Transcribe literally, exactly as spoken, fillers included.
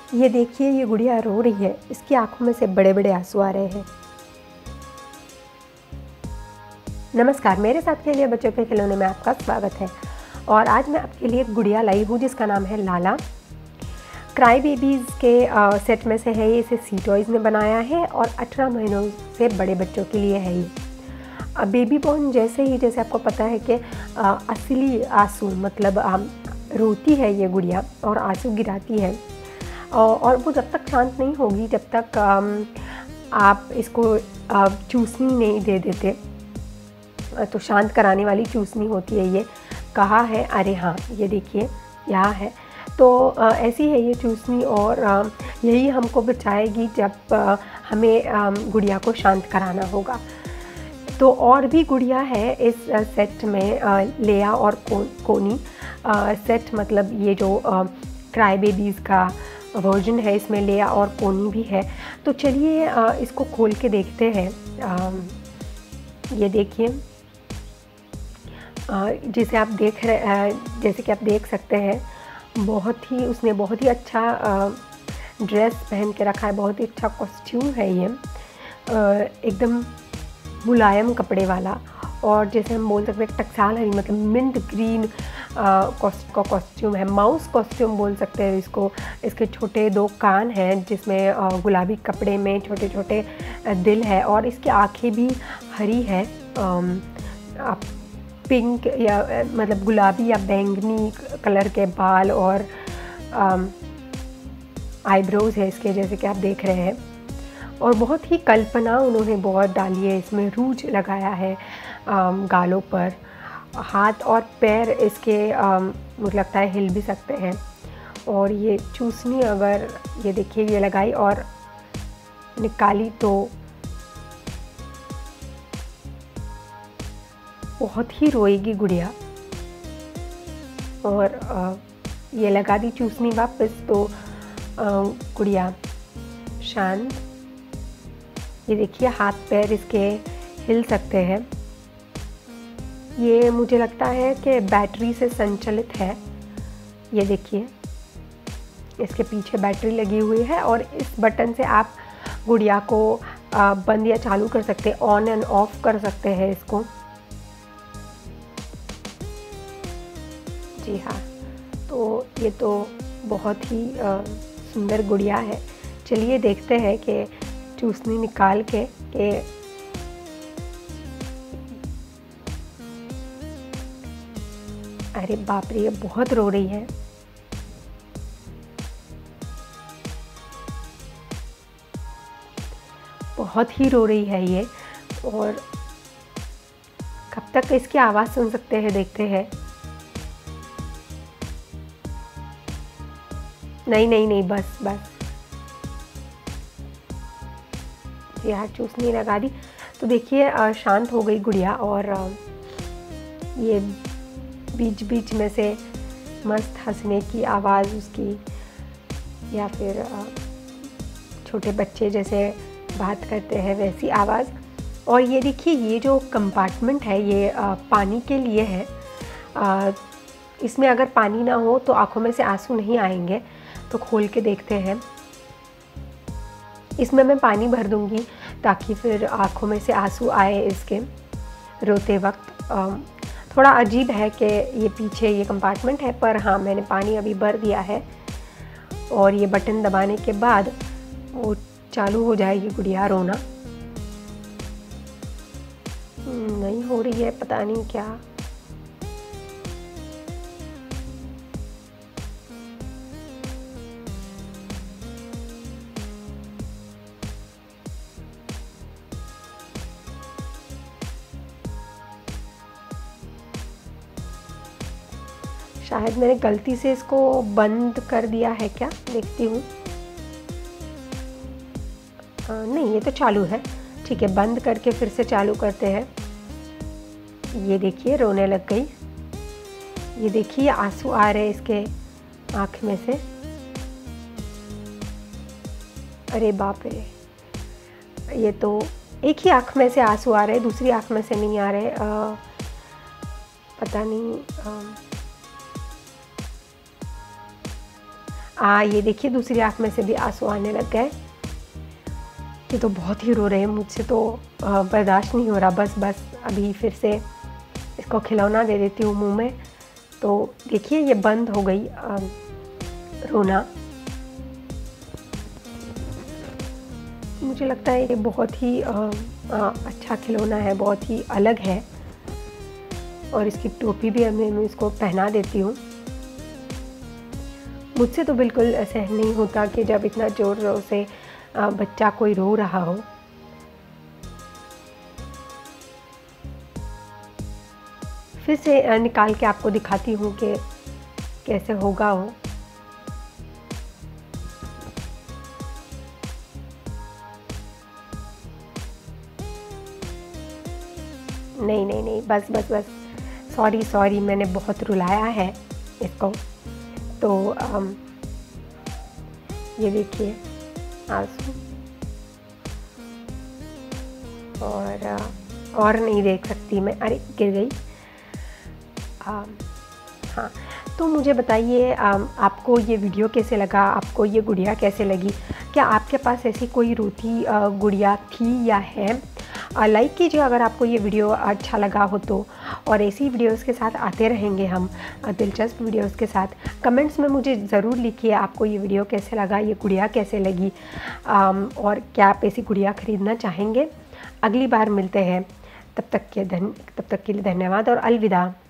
ये देखिए, ये गुड़िया रो रही है, इसकी आंखों में से बड़े बड़े आंसू आ रहे हैं। नमस्कार, मेरे साथ खेलिए बच्चों के खिलौने में आपका स्वागत है। और आज मैं आपके लिए एक गुड़िया लाई हूँ जिसका नाम है लाला। क्राई बेबीज़ के आ, सेट में से है ये। इसे सी टॉयज़ ने बनाया है और अठारह महीनों से बड़े बच्चों के लिए है ये। बेबी बॉर्न जैसे ही, जैसे आपको पता है कि आ, असली आंसू मतलब आ, रोती है ये गुड़िया और आंसू गिराती है, और वो जब तक शांत नहीं होगी, जब तक आप इसको चूसनी नहीं दे देते, तो शांत कराने वाली चूसनी होती है ये। कहा है, अरे हाँ ये देखिए यहाँ है। तो ऐसी है ये चूसनी, और यही हमको बचाएगी जब हमें गुड़िया को शांत कराना होगा। तो और भी गुड़िया है इस सेट में, लेया और को, कोनी सेट, मतलब ये जो क्राई बेबीज़ का वर्जन है, इसमें लेया और कोनी भी है। तो चलिए इसको खोल के देखते हैं। ये देखिए, जैसे आप देख रहे जैसे कि आप देख सकते हैं, बहुत ही उसने बहुत ही अच्छा ड्रेस पहन के रखा है, बहुत ही अच्छा कॉस्ट्यूम है ये, एकदम मुलायम कपड़े वाला। और जैसे हम बोल सकते हैं टकसाल हरी, मतलब मिंट ग्रीन कॉस्ट का कॉस्ट्यूम है, माउस कॉस्ट्यूम बोल सकते हैं इसको। इसके छोटे दो कान हैं जिसमें गुलाबी कपड़े में छोटे छोटे दिल है, और इसकी आंखें भी हरी है, पिंक या मतलब गुलाबी या बैंगनी कलर के बाल, और आईब्रोज है इसके, जैसे कि आप देख रहे हैं। और बहुत ही कल्पना उन्होंने बहुत डाली है इसमें, रूज लगाया है गालों पर। हाथ और पैर इसके मुझे लगता है हिल भी सकते हैं। और ये चूसनी, अगर ये देखिए ये लगाई और निकाली तो बहुत ही रोएगी गुड़िया। और ये लगा दी चूसनी वापस तो गुड़िया शांत। ये देखिए हाथ पैर इसके हिल सकते हैं। ये मुझे लगता है कि बैटरी से संचालित है। ये देखिए इसके पीछे बैटरी लगी हुई है, और इस बटन से आप गुड़िया को बंद या चालू कर सकते हैं, ऑन एंड ऑफ कर सकते हैं इसको। जी हाँ, तो ये तो बहुत ही सुंदर गुड़िया है। चलिए देखते हैं कि चूसनी निकाल के के अरे बाप रे, ये बहुत रो रही है। बहुत ही रो रही है ये। और कब तक इसकी आवाज़ सुन सकते हैं, देखते हैं। नहीं नहीं नहीं, बस बस। यार चूसनी लगा दी तो देखिए शांत हो गई गुड़िया। और ये बीच बीच में से मस्त हंसने की आवाज़ उसकी, या फिर छोटे बच्चे जैसे बात करते हैं वैसी आवाज़। और ये देखिए, ये जो कंपार्टमेंट है ये पानी के लिए है। इसमें अगर पानी ना हो तो आँखों में से आंसू नहीं आएंगे। तो खोल के देखते हैं। इसमें मैं पानी भर दूंगी ताकि फिर आँखों में से आंसू आए इसके रोते वक्त। थोड़ा अजीब है कि ये पीछे ये कंपार्टमेंट है, पर हाँ मैंने पानी अभी भर दिया है। और ये बटन दबाने के बाद वो चालू हो जाएगी गुड़िया रोना। नहीं हो रही है, पता नहीं क्या। शायद मैंने गलती से इसको बंद कर दिया है क्या, देखती हूँ। नहीं, ये तो चालू है। ठीक है, बंद करके फिर से चालू करते हैं। ये देखिए रोने लग गई। ये देखिए आंसू आ रहे इसके आँख में से। अरे बाप रे, ये तो एक ही आँख में से आंसू आ रहे, दूसरी आँख में से नहीं आ रहे। आ, पता नहीं। आ, आ ये देखिए दूसरी आँख में से भी आंसू आने लग गए। ये तो बहुत ही रो रहे हैं, मुझसे तो बर्दाश्त नहीं हो रहा। बस बस अभी फिर से इसको खिलौना दे देती हूँ मुंह में। तो देखिए ये बंद हो गई आ, रोना। मुझे लगता है ये बहुत ही आ, आ, अच्छा खिलौना है, बहुत ही अलग है। और इसकी टोपी भी मैं मैं इसको पहना देती हूँ। मुझसे तो बिल्कुल सहन नहीं होता कि जब इतना ज़ोर ज़ोर से बच्चा कोई रो रहा हो। फिर से निकाल के आपको दिखाती हूँ कि कैसे होगा वो। नहीं नहीं नहीं बस बस बस सॉरी सॉरी मैंने बहुत रुलाया है इसको। तो आम, ये देखिए आंसू, और और नहीं देख सकती मैं। अरे गिर गई। आ, हाँ, तो मुझे बताइए आपको ये वीडियो कैसे लगा, आपको ये गुड़िया कैसे लगी? क्या आपके पास ऐसी कोई रोती गुड़िया थी या है? लाइक कीजिए अगर आपको ये वीडियो अच्छा लगा हो तो। और ऐसी वीडियोस के साथ आते रहेंगे हम, दिलचस्प वीडियोस के साथ। कमेंट्स में मुझे ज़रूर लिखिए आपको ये वीडियो कैसे लगा, ये गुड़िया कैसे लगी, और क्या आप ऐसी गुड़िया ख़रीदना चाहेंगे? अगली बार मिलते हैं, तब तक के धन तब तक के लिए धन्यवाद और अलविदा।